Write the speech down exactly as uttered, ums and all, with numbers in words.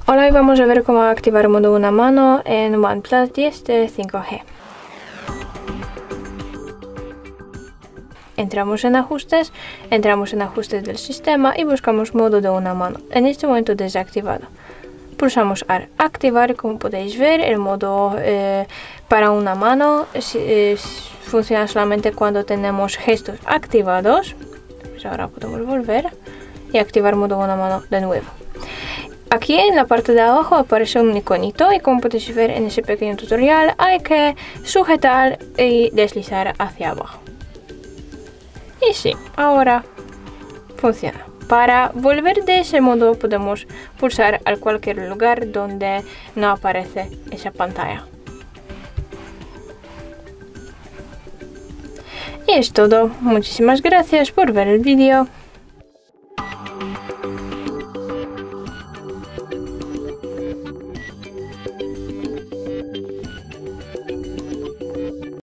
Hola, y vamos a ver cómo activar modo una mano en OnePlus diez de cinco G. Entramos en ajustes, entramos en ajustes del sistema y buscamos modo de una mano, en este momento desactivado. Pulsamos a activar, como podéis ver, el modo eh, para una mano eh, funciona solamente cuando tenemos gestos activados. Pues ahora podemos volver y activar modo una mano de nuevo. Aquí en la parte de abajo aparece un iconito y como podéis ver en ese pequeño tutorial hay que sujetar y deslizar hacia abajo. Y sí, ahora funciona. Para volver de ese modo podemos pulsar a cualquier lugar donde no aparece esa pantalla. Y es todo. Muchísimas gracias por ver el vídeo.